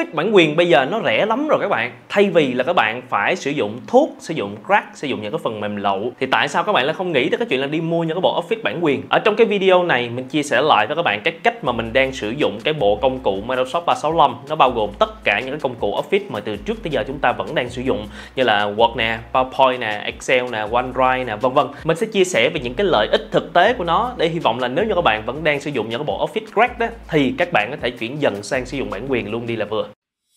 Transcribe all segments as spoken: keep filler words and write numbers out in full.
Office bản quyền bây giờ nó rẻ lắm rồi các bạn. Thay vì là các bạn phải sử dụng thuốc, sử dụng crack, sử dụng những cái phần mềm lậu, thì tại sao các bạn lại không nghĩ tới cái chuyện là đi mua những cái bộ Office bản quyền? Ở trong cái video này mình chia sẻ lại với các bạn cái cách mà mình đang sử dụng cái bộ công cụ Microsoft ba sáu lăm. Nó bao gồm tất cả những cái công cụ Office mà từ trước tới giờ chúng ta vẫn đang sử dụng, như là Word nè, PowerPoint nè, Excel nè, OneDrive nè, vân vân. Mình sẽ chia sẻ về những cái lợi ích thực tế của nó, để hy vọng là nếu như các bạn vẫn đang sử dụng những cái bộ Office crack đó, thì các bạn có thể chuyển dần sang sử dụng bản quyền luôn đi là vừa.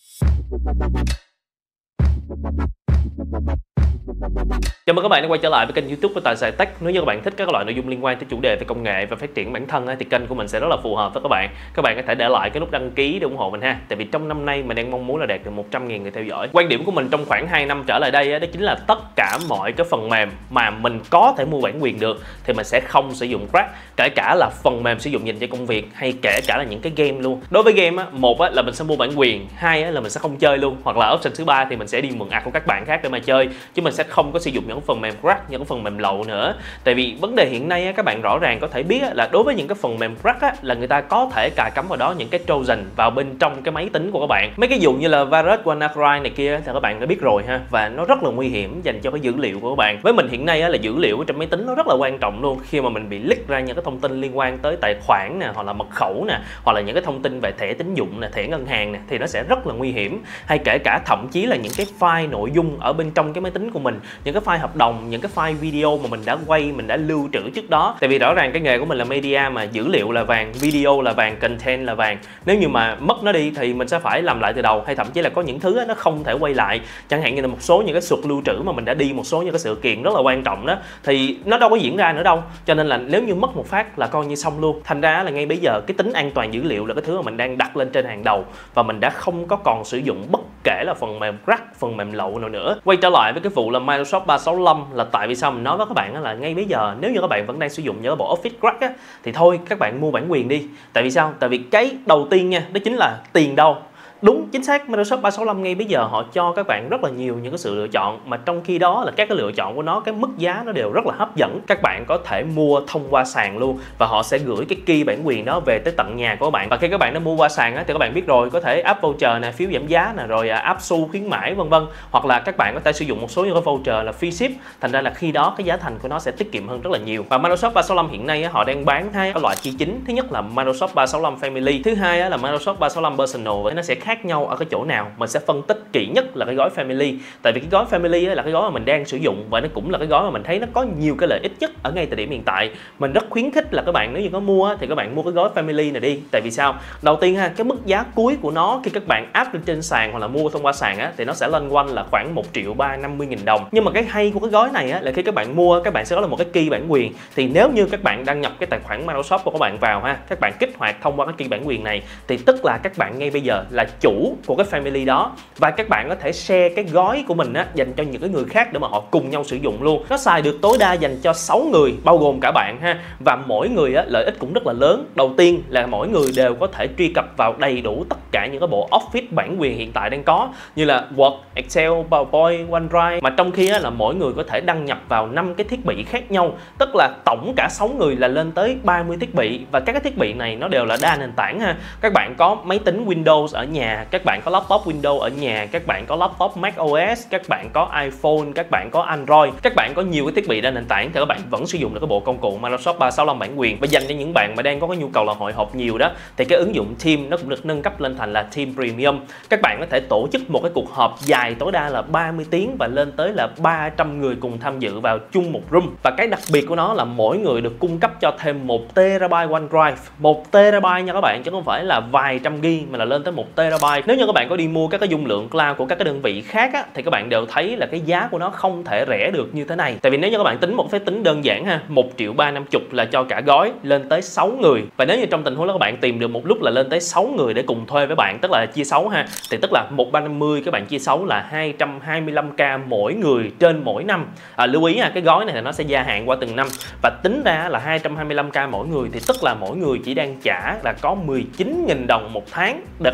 Chào mừng các bạn đã quay trở lại với kênh YouTube của Tài Xài Tech. Nếu như các bạn thích các loại nội dung liên quan tới chủ đề về công nghệ và phát triển bản thân thì kênh của mình sẽ rất là phù hợp với các bạn. Các bạn có thể để lại cái nút đăng ký để ủng hộ mình ha. Tại vì trong năm nay mình đang mong muốn là đạt được một trăm nghìn người theo dõi. Quan điểm của mình trong khoảng hai năm trở lại đây đó chính là tất cả mọi cái phần mềm mà mình có thể mua bản quyền được thì mình sẽ không sử dụng crack, kể cả là phần mềm sử dụng dành cho công việc hay kể cả là những cái game luôn. Đối với game á, một á, là mình sẽ mua bản quyền, hai á, là mình sẽ không chơi luôn, hoặc là option thứ ba thì mình sẽ đi mượn ạc của các bạn khác để mà chơi, chứ mình sẽ không có sử dụng những phần mềm crack, những phần mềm lậu nữa. Tại vì vấn đề hiện nay á, các bạn rõ ràng có thể biết á, là đối với những cái phần mềm crack á, là người ta có thể cài cắm vào đó những cái Trojan vào bên trong cái máy tính của các bạn. Mấy cái dùng như là virus, WannaCry này kia thì các bạn đã biết rồi ha, và nó rất là nguy hiểm dành cho cái dữ liệu của các bạn. Với mình hiện nay á, là dữ liệu ở trong máy tính nó rất là quan trọng luôn. Khi mà mình bị leak ra những cái thông tin liên quan tới tài khoản nè, hoặc là mật khẩu nè, hoặc là những cái thông tin về thẻ tín dụng nè, thẻ ngân hàng nè, thì nó sẽ rất là nguy hiểm. Hay kể cả thậm chí là những cái file nội dung ở bên trong cái máy tính của mình, những cái file hợp đồng, những cái file video mà mình đã quay, mình đã lưu trữ trước đó. Tại vì rõ ràng cái nghề của mình là media mà, dữ liệu là vàng, video là vàng, content là vàng. Nếu như mà mất nó đi thì mình sẽ phải làm lại từ đầu, hay thậm chí là có những thứ nó không thể quay lại. Chẳng hạn như là một số những cái suất lưu trữ mà mình đã đi một số những cái sự kiện rất là quan trọng đó, thì nó đâu có diễn ra nữa đâu. Cho nên là nếu như mất một phát là coi như xong luôn. Thành ra là ngay bây giờ cái tính an toàn dữ liệu là cái thứ mà mình đang đặt lên trên hàng đầu, và mình đã không có còn sử dụng bất kể là phần mềm crack, phần mềm lậu nào nữa. Quay trở lại với cái vụ là Microsoft ba sáu lăm, là tại vì sao mình nói với các bạn là ngay bây giờ nếu như các bạn vẫn đang sử dụng những bộ Office crack á, thì thôi các bạn mua bản quyền đi. Tại vì sao? Tại vì cái đầu tiên nha, đó chính là tiền đâu. Đúng chính xác, Microsoft ba sáu lăm ngay bây giờ họ cho các bạn rất là nhiều những cái sự lựa chọn, mà trong khi đó là các cái lựa chọn của nó, cái mức giá nó đều rất là hấp dẫn. Các bạn có thể mua thông qua sàn luôn, và họ sẽ gửi cái key bản quyền đó về tới tận nhà của các bạn. Và khi các bạn đã mua qua sàn á, thì các bạn biết rồi, có thể app voucher nè, phiếu giảm giá nè, rồi app xu khuyến mãi vân vân, hoặc là các bạn có thể sử dụng một số những cái voucher là free ship. Thành ra là khi đó cái giá thành của nó sẽ tiết kiệm hơn rất là nhiều. Và Microsoft ba sáu lăm hiện nay á, họ đang bán hai cái loại key chính. Thứ nhất là Microsoft ba sáu lăm Family, thứ hai á, là Microsoft ba sáu lăm Personal. Nó sẽ khác nhau ở cái chỗ nào mình sẽ phân tích kỹ nhất là cái gói Family. Tại vì cái gói Family là cái gói mà mình đang sử dụng, và nó cũng là cái gói mà mình thấy nó có nhiều cái lợi ích nhất ở ngay thời điểm hiện tại. Mình rất khuyến khích là các bạn nếu như có mua thì các bạn mua cái gói Family này đi. Tại vì sao? Đầu tiên ha, cái mức giá cuối của nó khi các bạn áp lên trên sàn hoặc là mua thông qua sàn á, thì nó sẽ lên quanh là khoảng một triệu ba trăm năm mươi nghìn đồng. Nhưng mà cái hay của cái gói này á, là khi các bạn mua, các bạn sẽ có là một cái key bản quyền. Thì nếu như các bạn đăng nhập cái tài khoản Microsoft của các bạn vào ha, các bạn kích hoạt thông qua cái key bản quyền này, thì tức là các bạn ngay bây giờ là chủ của cái Family đó, và các bạn có thể share cái gói của mình á, dành cho những cái người khác để mà họ cùng nhau sử dụng luôn. Nó xài được tối đa dành cho sáu người, bao gồm cả bạn ha. Và mỗi người á, lợi ích cũng rất là lớn. Đầu tiên là mỗi người đều có thể truy cập vào đầy đủ tất cả những cái bộ Office bản quyền hiện tại đang có, như là Word, Excel, PowerPoint, OneDrive. Mà trong khi á, là mỗi người có thể đăng nhập vào năm cái thiết bị khác nhau, tức là tổng cả sáu người là lên tới ba mươi thiết bị. Và các cái thiết bị này nó đều là đa nền tảng ha. Các bạn có máy tính Windows ở nhà, các bạn có laptop Windows ở nhà, các bạn có laptop Mac ô ét, các bạn có iPhone, các bạn có Android, các bạn có nhiều cái thiết bị đa nền tảng, thì các bạn vẫn sử dụng được cái bộ công cụ Microsoft ba sáu lăm bản quyền. Và dành cho những bạn mà đang có cái nhu cầu là hội họp nhiều đó, thì cái ứng dụng Team nó cũng được nâng cấp lên thành là Team Premium. Các bạn có thể tổ chức một cái cuộc họp dài tối đa là ba mươi tiếng và lên tới là ba trăm người cùng tham dự vào chung một room. Và cái đặc biệt của nó là mỗi người được cung cấp cho thêm một terabyte OneDrive, một terabyte nha các bạn, chứ không phải là vài trăm gig mà là lên tới một terabyte. Nếu như các bạn có đi mua các cái dung lượng cloud của các cái đơn vị khác á, thì các bạn đều thấy là cái giá của nó không thể rẻ được như thế này. Tại vì nếu như các bạn tính một phép tính đơn giản ha, một triệu ba trăm năm mươi là cho cả gói lên tới sáu người. Và nếu như trong tình huống đó các bạn tìm được một lúc là lên tới sáu người để cùng thuê với bạn, tức là chia sáu ha, thì tức là một ba trăm năm mươi các bạn chia sáu là hai trăm hai mươi lăm k mỗi người trên mỗi năm. À, lưu ý ha, cái gói này là nó sẽ gia hạn qua từng năm, và tính ra là hai trăm hai mươi lăm k mỗi người, thì tức là mỗi người chỉ đang trả là có mười chín nghìn đồng một tháng để các bạn sử dụng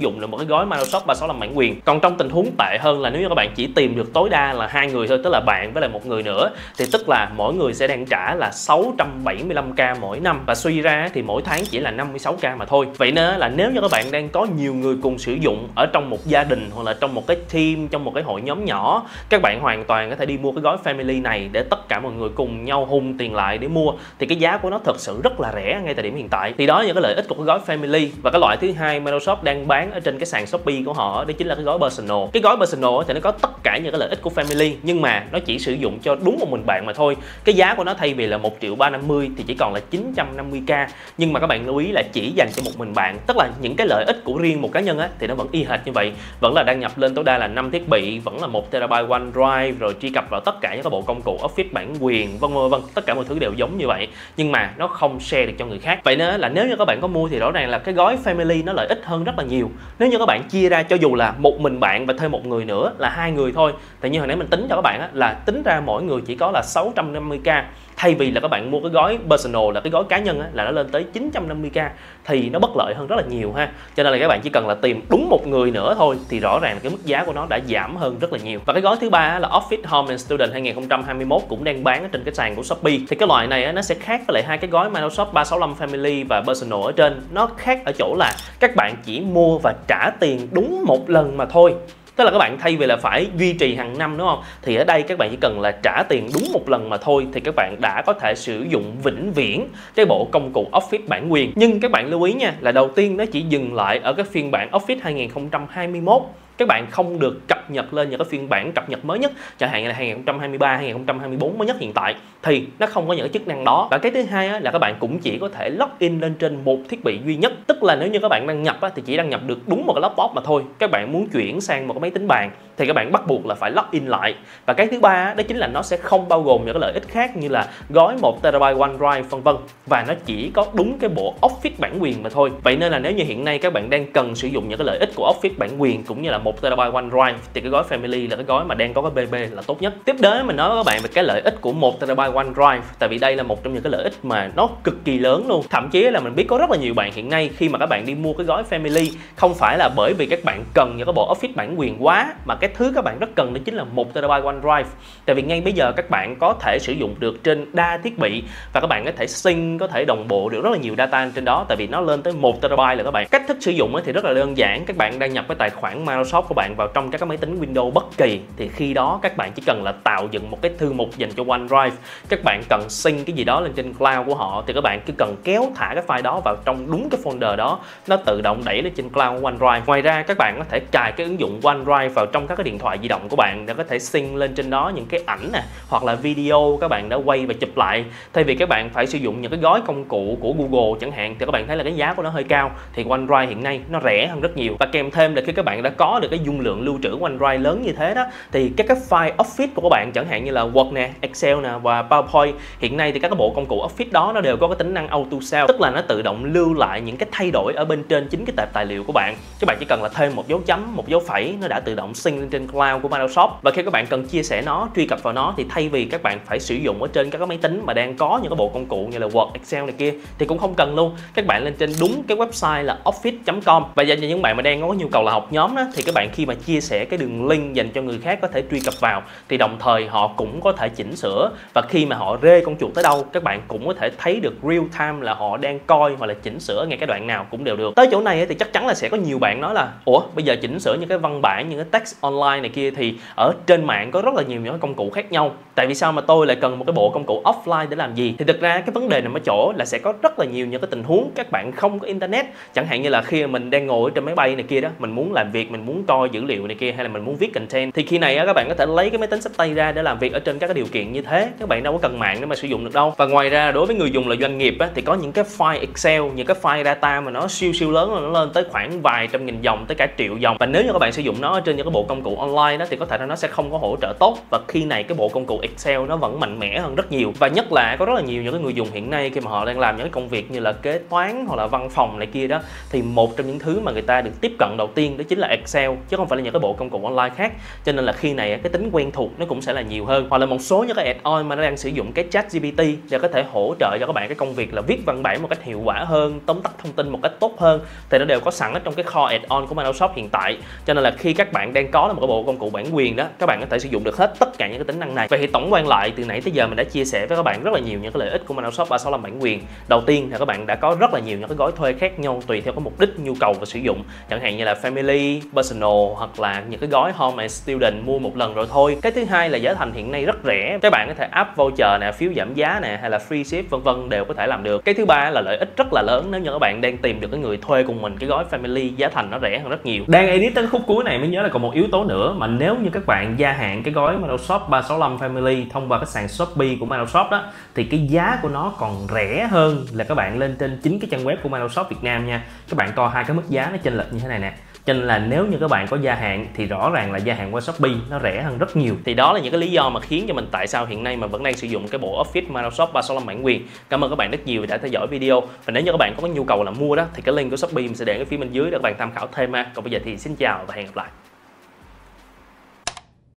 dụng được một cái gói Microsoft ba sáu năm bản quyền. Còn trong tình huống tệ hơn là nếu như các bạn chỉ tìm được tối đa là hai người thôi, tức là bạn với lại một người nữa, thì tức là mỗi người sẽ đang trả là sáu trăm bảy mươi lăm k mỗi năm, và suy ra thì mỗi tháng chỉ là năm mươi sáu k mà thôi. Vậy nên là nếu như các bạn đang có nhiều người cùng sử dụng ở trong một gia đình hoặc là trong một cái team, trong một cái hội nhóm nhỏ, các bạn hoàn toàn có thể đi mua cái gói Family này để tất cả mọi người cùng nhau hùng tiền lại để mua, thì cái giá của nó thật sự rất là rẻ ngay thời điểm hiện tại. Thì đó là những cái lợi ích của cái gói Family. Và cái loại thứ hai Microsoft đang bán ở trên cái sàn Shopee của họ, đó chính là cái gói Personal. Cái gói Personal thì nó có tất cả những cái lợi ích của Family, nhưng mà nó chỉ sử dụng cho đúng một mình bạn mà thôi. Cái giá của nó thay vì là một triệu ba trăm năm mươi thì chỉ còn là chín trăm năm mươi k, nhưng mà các bạn lưu ý là chỉ dành cho một mình bạn, tức là những cái lợi ích của riêng một cá nhân á thì nó vẫn y hệt như vậy, vẫn là đăng nhập lên tối đa là năm thiết bị, vẫn là một terabyte OneDrive, rồi truy cập vào tất cả những cái bộ công cụ Office bản quyền, vân vân vân, tất cả mọi thứ đều giống như vậy, nhưng mà nó không share được cho người khác. Vậy nên là nếu như các bạn có mua thì rõ ràng là cái gói Family nó lợi ích hơn rất là nhiều. Nếu như các bạn chia ra cho dù là một mình bạn và thêm một người nữa là hai người thôi, thì như hồi nãy mình tính cho các bạn á, là tính ra mỗi người chỉ có là sáu trăm năm mươi k, thay vì là các bạn mua cái gói Personal là cái gói cá nhân á, là nó lên tới chín trăm năm mươi k, thì nó bất lợi hơn rất là nhiều ha. Cho nên là các bạn chỉ cần là tìm đúng một người nữa thôi thì rõ ràng là cái mức giá của nó đã giảm hơn rất là nhiều. Và cái gói thứ ba là Office Home and Student hai nghìn không trăm hai mươi mốt cũng đang bán ở trên cái sàn của Shopee. Thì cái loại này á, nó sẽ khác với lại hai cái gói Microsoft ba sáu năm Family và Personal ở trên. Nó khác ở chỗ là các bạn chỉ mua và trả tiền đúng một lần mà thôi. Tức là các bạn thay vì là phải duy trì hàng năm, đúng không? Thì ở đây các bạn chỉ cần là trả tiền đúng một lần mà thôi thì các bạn đã có thể sử dụng vĩnh viễn cái bộ công cụ Office bản quyền. Nhưng các bạn lưu ý nha, là đầu tiên nó chỉ dừng lại ở cái phiên bản Office hai nghìn không trăm hai mươi mốt. Các bạn không được cập nhật lên những cái phiên bản cập nhật mới nhất, chẳng hạn như là hai nghìn không trăm hai mươi ba, hai nghìn không trăm hai mươi bốn mới nhất hiện tại, thì nó không có những cái chức năng đó. Và cái thứ hai á, là các bạn cũng chỉ có thể login lên trên một thiết bị duy nhất, tức là nếu như các bạn đăng nhập á, thì chỉ đăng nhập được đúng một cái laptop mà thôi. Các bạn muốn chuyển sang một cái máy tính bàn thì các bạn bắt buộc là phải login lại. Và cái thứ ba đó chính là nó sẽ không bao gồm những cái lợi ích khác như là gói một terabyte OneDrive vân vân, và nó chỉ có đúng cái bộ Office bản quyền mà thôi. Vậy nên là nếu như hiện nay các bạn đang cần sử dụng những cái lợi ích của Office bản quyền cũng như là một terabyte OneDrive thì cái gói Family là cái gói mà đang có cái bê bê là tốt nhất. Tiếp đến mình nói với các bạn về cái lợi ích của một terabyte OneDrive, tại vì đây là một trong những cái lợi ích mà nó cực kỳ lớn luôn. Thậm chí là mình biết có rất là nhiều bạn hiện nay khi mà các bạn đi mua cái gói Family không phải là bởi vì các bạn cần những cái bộ Office bản quyền quá, mà cái thứ các bạn rất cần đó chính là một terabyte OneDrive. Tại vì ngay bây giờ các bạn có thể sử dụng được trên đa thiết bị và các bạn có thể sync, có thể đồng bộ được rất là nhiều data trên đó, tại vì nó lên tới một terabyte là các bạn. Cách thức sử dụng thì rất là đơn giản, các bạn đăng nhập cái tài khoản Microsoft của bạn vào trong các cái máy tính Windows bất kỳ, thì khi đó các bạn chỉ cần là tạo dựng một cái thư mục dành cho OneDrive. Các bạn cần sync cái gì đó lên trên cloud của họ thì các bạn cứ cần kéo thả cái file đó vào trong đúng cái folder đó, nó tự động đẩy lên trên cloud của OneDrive. Ngoài ra các bạn có thể cài cái ứng dụng OneDrive vào trong các cái điện thoại di động của bạn để có thể sync lên trên đó những cái ảnh nè, hoặc là video các bạn đã quay và chụp lại. Thay vì các bạn phải sử dụng những cái gói công cụ của Google chẳng hạn thì các bạn thấy là cái giá của nó hơi cao, thì OneDrive hiện nay nó rẻ hơn rất nhiều. Và kèm thêm là khi các bạn đã có được cái dung lượng lưu trữ OneDrive lớn như thế đó, thì các cái file Office của các bạn chẳng hạn như là Word nè, Excel nè và PowerPoint, hiện nay thì các cái bộ công cụ Office đó nó đều có cái tính năng auto save, tức là nó tự động lưu lại những cái thay đổi ở bên trên chính cái tệp tài liệu của bạn. Các bạn chỉ cần là thêm một dấu chấm, một dấu phẩy, nó đã tự động sync lên trên cloud của Microsoft. Và khi các bạn cần chia sẻ nó, truy cập vào nó, thì thay vì các bạn phải sử dụng ở trên các cái máy tính mà đang có những cái bộ công cụ như là Word, Excel này kia thì cũng không cần luôn. Các bạn lên trên đúng cái website là office chấm com. Và dành cho những bạn mà đang có nhu cầu là học nhóm đó, thì các bạn khi mà chia sẻ cái đường link dành cho người khác có thể truy cập vào thì đồng thời họ cũng có thể chỉnh sửa, và khi mà họ rê con chuột tới đâu các bạn cũng có thể thấy được real time là họ đang coi hoặc là chỉnh sửa ngay cái đoạn nào cũng đều được. Tới chỗ này thì chắc chắn là sẽ có nhiều bạn nói là ủa bây giờ chỉnh sửa những cái văn bản, những cái text online này kia thì ở trên mạng có rất là nhiều những cái công cụ khác nhau, tại vì sao mà tôi lại cần một cái bộ công cụ offline để làm gì? Thì thực ra cái vấn đề nằm ở chỗ là sẽ có rất là nhiều những cái tình huống các bạn không có internet, chẳng hạn như là khi mình đang ngồi trên máy bay này kia đó, mình muốn làm việc, mình muốn coi dữ liệu này kia, hay là mình muốn viết content, thì khi này á, các bạn có thể lấy cái máy tính xách tay ra để làm việc ở trên các cái điều kiện như thế. Các bạn đâu có cần mạng để mà sử dụng được đâu. Và ngoài ra đối với người dùng là doanh nghiệp á, thì có những cái file Excel, những cái file data mà nó siêu siêu lớn, nó lên tới khoảng vài trăm nghìn dòng tới cả triệu dòng, và nếu như các bạn sử dụng nó trên những cái bộ công cụ online đó thì có thể là nó sẽ không có hỗ trợ tốt. Và khi này cái bộ công cụ Excel nó vẫn mạnh mẽ hơn rất nhiều. Và nhất là có rất là nhiều những cái người dùng hiện nay khi mà họ đang làm những cái công việc như là kế toán hoặc là văn phòng này kia đó, thì một trong những thứ mà người ta được tiếp cận đầu tiên đó chính là Excel, chứ không phải là những cái bộ công cụ online khác. Cho nên là khi này cái tính quen thuộc nó cũng sẽ là nhiều hơn. Hoặc là một số những cái add-on mà nó đang sử dụng cái ChatGPT để có thể hỗ trợ cho các bạn cái công việc là viết văn bản một cách hiệu quả hơn, tóm tắt thông tin một cách tốt hơn, thì nó đều có sẵn ở trong cái kho add-on của Microsoft hiện tại. Cho nên là khi các bạn đang có một cái bộ công cụ bản quyền đó, các bạn có thể sử dụng được hết tất cả những cái tính năng này. Vậy thì tổng quan lại, từ nãy tới giờ mình đã chia sẻ với các bạn rất là nhiều những cái lợi ích của Microsoft ba sáu năm bản quyền. Đầu tiên là các bạn đã có rất là nhiều những cái gói thuê khác nhau tùy theo cái mục đích, nhu cầu và sử dụng, chẳng hạn như là Family, Personal hoặc là những cái gói Home and Student mua một lần rồi thôi. Cái thứ hai là giá thành hiện nay rất rẻ, các bạn có thể áp voucher nè, phiếu giảm giá nè, hay là free ship vân vân đều có thể làm được. Cái thứ ba là lợi ích rất là lớn nếu như các bạn đang tìm được cái người thuê cùng mình cái gói Family, giá thành nó rẻ hơn rất nhiều. Đang edit tới khúc cuối này mới nhớ là còn một yếu tố nữa, mà nếu như các bạn gia hạn cái gói Microsoft ba sáu năm Family thông qua cái sàn Shopee của Microsoft đó, thì cái giá của nó còn rẻ hơn là các bạn lên trên chính cái trang web của Microsoft Việt Nam nha. Các bạn coi hai cái mức giá nó chênh lệch như thế này nè. Cho nên là nếu như các bạn có gia hạn thì rõ ràng là gia hạn qua Shopee nó rẻ hơn rất nhiều. Thì đó là những cái lý do mà khiến cho mình tại sao hiện nay mà vẫn đang sử dụng cái bộ Office Microsoft ba sáu năm bản quyền. Cảm ơn các bạn rất nhiều vì đã theo dõi video. Và nếu như các bạn có cái nhu cầu là mua đó thì cái link của Shopee mình sẽ để ở phía bên dưới để các bạn tham khảo thêm ha. Còn bây giờ thì xin chào và hẹn gặp lại.